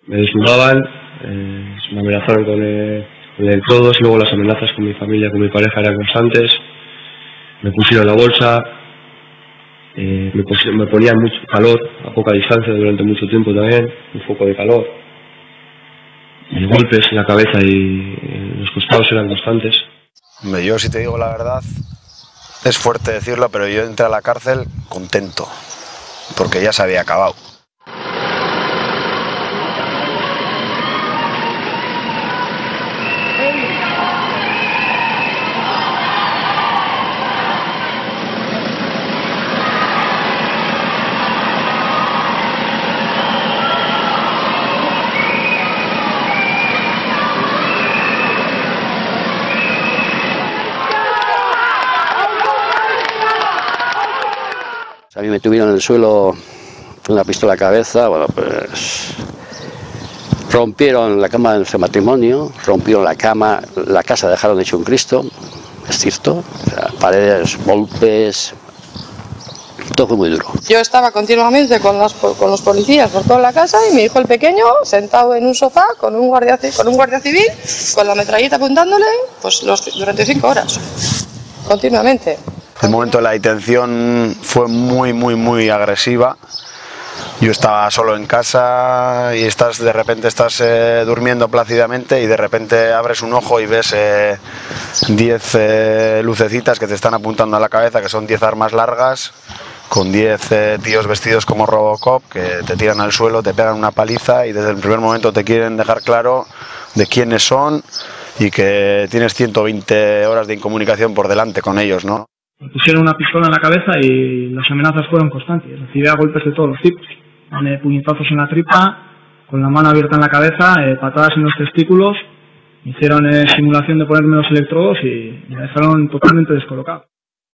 Me desnudaban, me amenazaron con electrodos, y luego las amenazas con mi familia, con mi pareja eran constantes. Me pusieron la bolsa, me ponían mucho calor a poca distancia durante mucho tiempo también, un foco de calor. Y golpes en la cabeza y en los costados eran constantes. Yo, si te digo la verdad, es fuerte decirlo, pero yo entré a la cárcel contento, porque ya se había acabado. A mí me tuvieron en el suelo con una pistola a la cabeza, bueno, pues rompieron la cama de nuestro matrimonio, rompieron la cama, la casa dejaron hecho un Cristo, es cierto, o sea, paredes, golpes, todo fue muy duro. Yo estaba continuamente con los policías por toda la casa y mi hijo el pequeño sentado en un sofá con un guardia civil, con la metralleta apuntándole, pues durante 5 horas, continuamente. El momento de la detención fue muy agresiva. Yo estaba solo en casa y de repente estás durmiendo plácidamente y de repente abres un ojo y ves 10 lucecitas que te están apuntando a la cabeza, que son 10 armas largas, con 10 tíos vestidos como Robocop, que te tiran al suelo, te pegan una paliza y desde el primer momento te quieren dejar claro de quiénes son y que tienes 120 horas de incomunicación por delante con ellos, ¿no? Me pusieron una pistola en la cabeza y las amenazas fueron constantes. Recibía golpes de todos los tipos. Puñetazos en la tripa, con la mano abierta en la cabeza, patadas en los testículos. Hicieron simulación de ponerme los electrodos y me dejaron totalmente descolocado.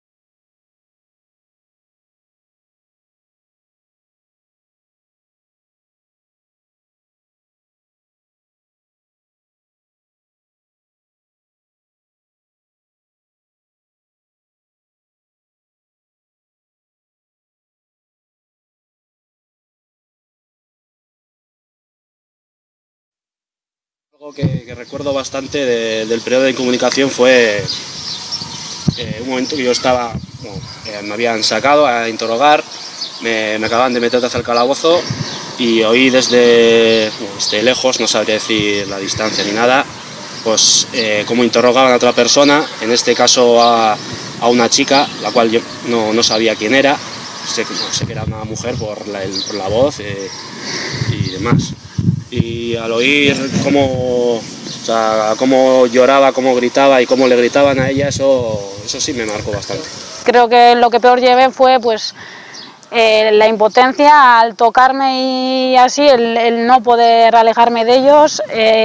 Algo que recuerdo bastante del periodo de incomunicación fue un momento que yo estaba, me habían sacado a interrogar, me acababan de meter hacia el calabozo y oí desde lejos, no sabría decir la distancia ni nada, pues cómo interrogaban a otra persona, en este caso a una chica, la cual yo no sabía quién era, sé que era una mujer por la voz y demás. Y al oír cómo lloraba, cómo gritaba y cómo le gritaban a ella, eso sí me marcó bastante. Creo que lo que peor llevé fue pues, la impotencia al tocarme y así, el no poder alejarme de ellos.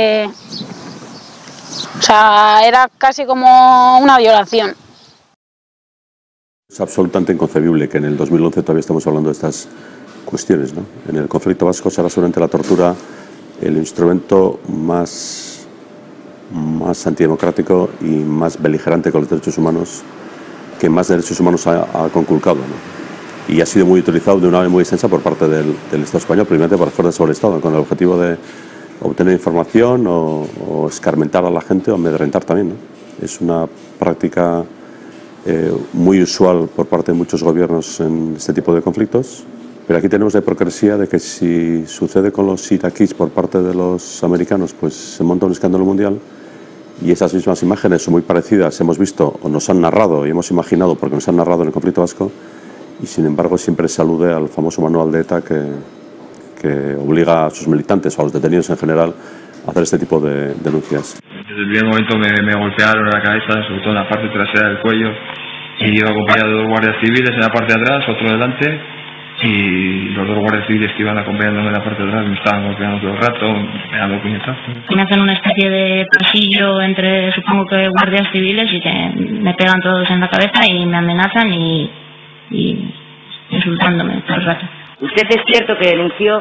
O sea, era casi como una violación. Es absolutamente inconcebible que en el 2011 todavía estamos hablando de estas cuestiones, ¿no? En el conflicto vasco será seguramente la tortura el instrumento más antidemocrático y más beligerante con los derechos humanos, que más derechos humanos ha conculcado, ¿no? Y ha sido muy utilizado de una manera muy extensa por parte del Estado español, primeramente por las fuerzas sobre el Estado, con el objetivo de obtener información o escarmentar a la gente o amedrentar también, ¿no? Es una práctica muy usual por parte de muchos gobiernos en este tipo de conflictos. Pero aquí tenemos la hipocresía de que si sucede con los iraquíes por parte de los americanos, pues se monta un escándalo mundial y esas mismas imágenes son muy parecidas, hemos visto o nos han narrado y hemos imaginado porque nos han narrado en el conflicto vasco y sin embargo siempre se alude al famoso manual de ETA que obliga a sus militantes o a los detenidos en general a hacer este tipo de denuncias. Desde el primer momento me golpearon en la cabeza, sobre todo en la parte trasera del cuello, y iba acompañado de 2 guardias civiles en la parte de atrás, otro delante. Y los 2 guardias civiles que iban acompañándome en la parte de atrás me estaban golpeando todo el rato, me dando puñetazos. Me hacen una especie de pasillo entre, supongo que guardias civiles, y que me pegan todos en la cabeza y me amenazan y insultándome todo el rato. ¿Usted es cierto que denunció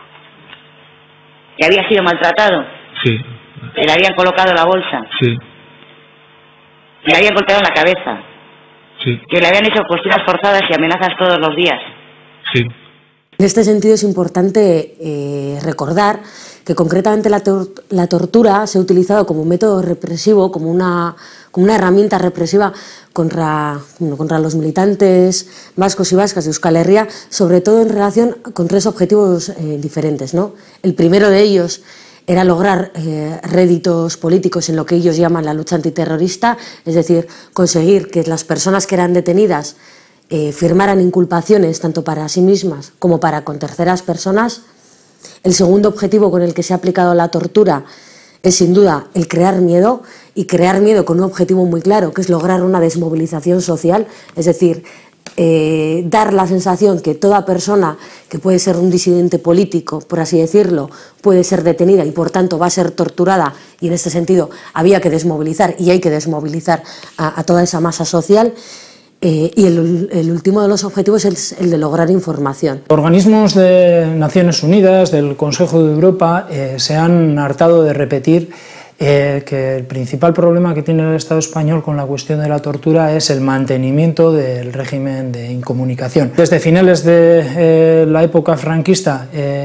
que había sido maltratado? Sí. ¿Que le habían colocado la bolsa? Sí. ¿Que le habían golpeado en la cabeza? Sí. ¿Que le habían hecho posturas forzadas y amenazas todos los días? Sí. En este sentido es importante recordar que que concretamente la tortura se ha utilizado como un método represivo, como una herramienta represiva contra los militantes vascos y vascas de Euskal Herria, sobre todo en relación con tres objetivos diferentes, ¿no? El primero de ellos era lograr réditos políticos en lo que ellos llaman la lucha antiterrorista, es decir, conseguir que las personas que eran detenidas firmaran inculpaciones tanto para sí mismas como para con terceras personas. El segundo objetivo con el que se ha aplicado la tortura es sin duda el crear miedo, y crear miedo con un objetivo muy claro, que es lograr una desmovilización social, es decir, dar la sensación que toda persona que puede ser un disidente político, por así decirlo, puede ser detenida y por tanto va a ser torturada, y en este sentido había que desmovilizar y hay que desmovilizar a toda esa masa social. Y el último de los objetivos es el de lograr información. Organismos de Naciones Unidas, del Consejo de Europa, se han hartado de repetir que el principal problema que tiene el Estado español con la cuestión de la tortura es el mantenimiento del régimen de incomunicación. Desde finales de la época franquista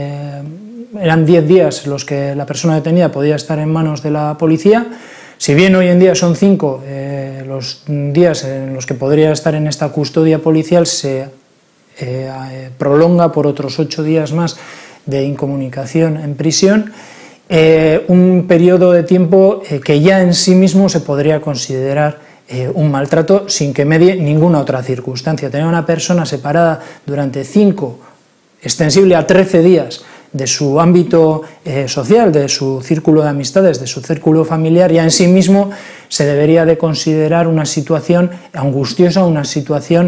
eran 10 días los que la persona detenida podía estar en manos de la policía. Si bien hoy en día son 5 los días en los que podría estar en esta custodia policial, se prolonga por otros 8 días más de incomunicación en prisión, un periodo de tiempo que ya en sí mismo se podría considerar un maltrato sin que medie ninguna otra circunstancia. Tener a una persona separada durante 5, extensible a 13 días, de su ámbito social, de su círculo de amistades, de su círculo familiar, ya en sí mismo se debería de considerar una situación angustiosa, una situación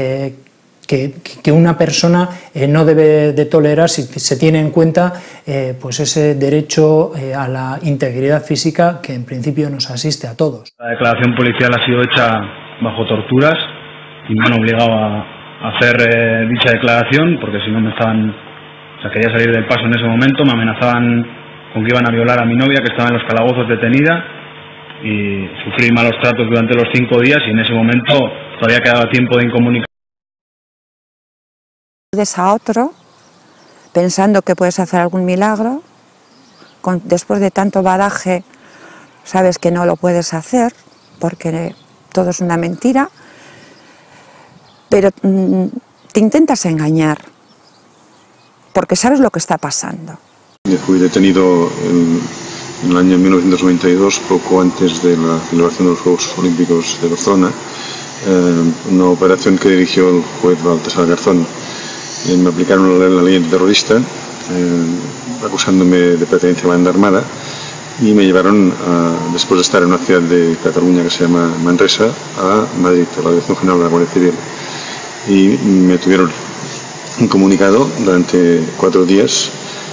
que una persona no debe de tolerar si se tiene en cuenta pues ese derecho a la integridad física que en principio nos asiste a todos. La declaración policial ha sido hecha bajo torturas y me han obligado a hacer dicha declaración porque si no me estaban... O sea, quería salir del paso en ese momento, me amenazaban con que iban a violar a mi novia que estaba en los calabozos detenida y sufrí malos tratos durante los 5 días y en ese momento todavía quedaba tiempo de incomunicación. A otro, pensando que puedes hacer algún milagro, después de tanto badaje sabes que no lo puedes hacer porque todo es una mentira, pero te intentas engañar porque sabes lo que está pasando. Fui detenido en el año 1992, poco antes de la celebración de los Juegos Olímpicos de Barcelona, una operación que dirigió el juez Baltasar Garzón. Me aplicaron la ley antiterrorista, acusándome de pertenencia a la banda armada, y me llevaron, después de estar en una ciudad de Cataluña que se llama Manresa, a Madrid, a la Dirección General de la Guardia Civil. Y me tuvieron incomunicado durante 4 días,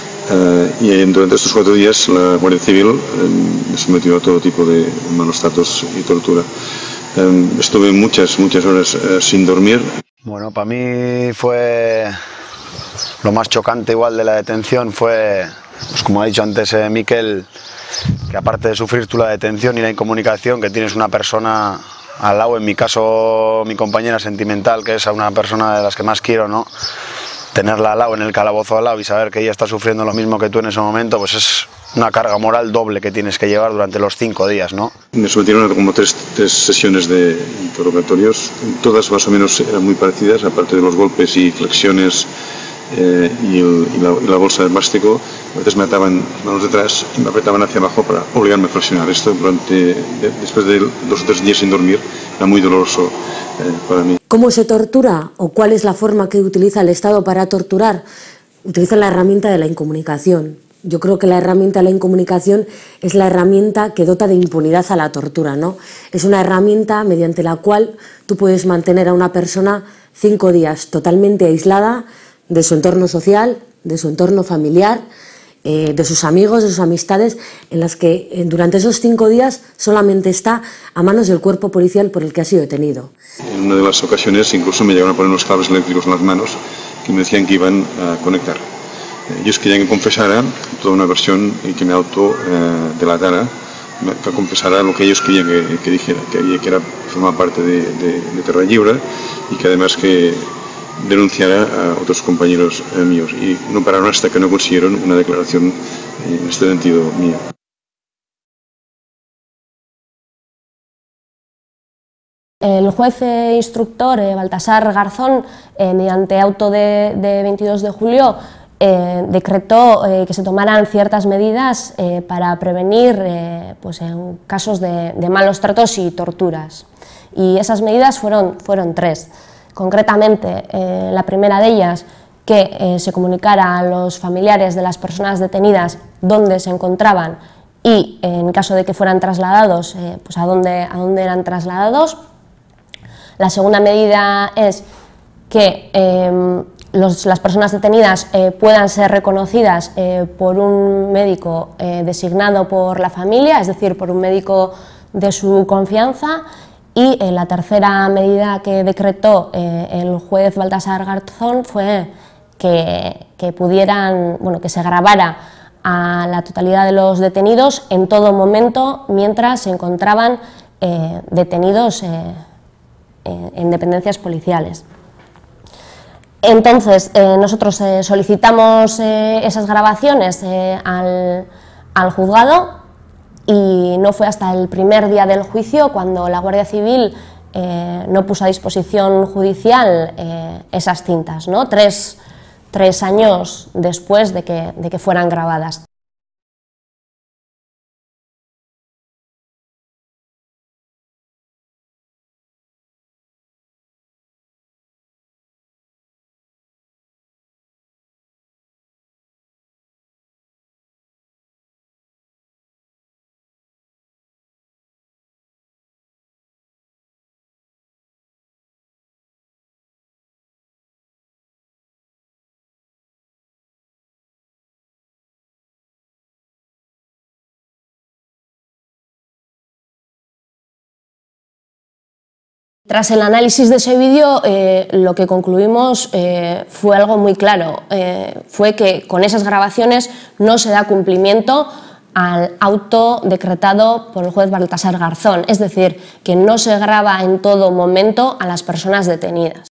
y durante estos 4 días la Guardia Civil me sometió a todo tipo de malos tratos y tortura. Estuve muchas horas sin dormir. Bueno, para mí fue lo más chocante igual de la detención fue, pues como ha dicho antes Miquel, que aparte de sufrir tú la detención y la incomunicación, que tienes una persona al lado, en mi caso mi compañera sentimental, que es una persona de las que más quiero, ¿no? Tenerla al lado, en el calabozo al lado y saber que ella está sufriendo lo mismo que tú en ese momento, pues es una carga moral doble que tienes que llevar durante los 5 días, ¿no? Me sometieron a como tres sesiones de interrogatorios, todas más o menos eran muy parecidas, aparte de los golpes y flexiones y la bolsa de plástico. A veces me ataban las manos detrás y me apretaban hacia abajo para obligarme a flexionar. Esto después de 2 o 3 días sin dormir era muy doloroso para mí. ¿Cómo se tortura o cuál es la forma que utiliza el Estado para torturar? Utiliza la herramienta de la incomunicación. Yo creo que la herramienta de la incomunicación es la herramienta que dota de impunidad a la tortura, ¿no? Es una herramienta mediante la cual tú puedes mantener a una persona 5 días totalmente aislada de su entorno social, de su entorno familiar, de sus amigos, de sus amistades, en las que durante esos 5 días solamente está a manos del cuerpo policial por el que ha sido detenido. En una de las ocasiones incluso me llegaron a poner unos cables eléctricos en las manos que me decían que iban a conectar. Ellos querían que confesara toda una versión y que me autodelatara, que confesara lo que ellos querían que dijera, que era formar parte de Terra Lliure y que además que denunciar a otros compañeros míos, y no pararon hasta que no consiguieron una declaración en este sentido mía. El juez instructor Baltasar Garzón, mediante auto de 22 de julio, decretó que se tomaran ciertas medidas para prevenir pues en casos de malos tratos y torturas. Y esas medidas fueron tres. Concretamente, la primera de ellas, que se comunicara a los familiares de las personas detenidas dónde se encontraban y, en caso de que fueran trasladados, pues a dónde eran trasladados. La segunda medida es que las personas detenidas puedan ser reconocidas por un médico designado por la familia, es decir, por un médico de su confianza. Y la tercera medida que decretó el juez Baltasar Garzón fue que pudieran, que se grabara a la totalidad de los detenidos en todo momento mientras se encontraban detenidos en dependencias policiales. Entonces, nosotros solicitamos esas grabaciones al juzgado, y no fue hasta el primer día del juicio cuando la Guardia Civil no puso a disposición judicial esas cintas, ¿no? Tres años después de que fueran grabadas. Tras el análisis de ese vídeo, lo que concluimos fue algo muy claro, fue que con esas grabaciones no se da cumplimiento al auto decretado por el juez Baltasar Garzón, es decir, que no se graba en todo momento a las personas detenidas.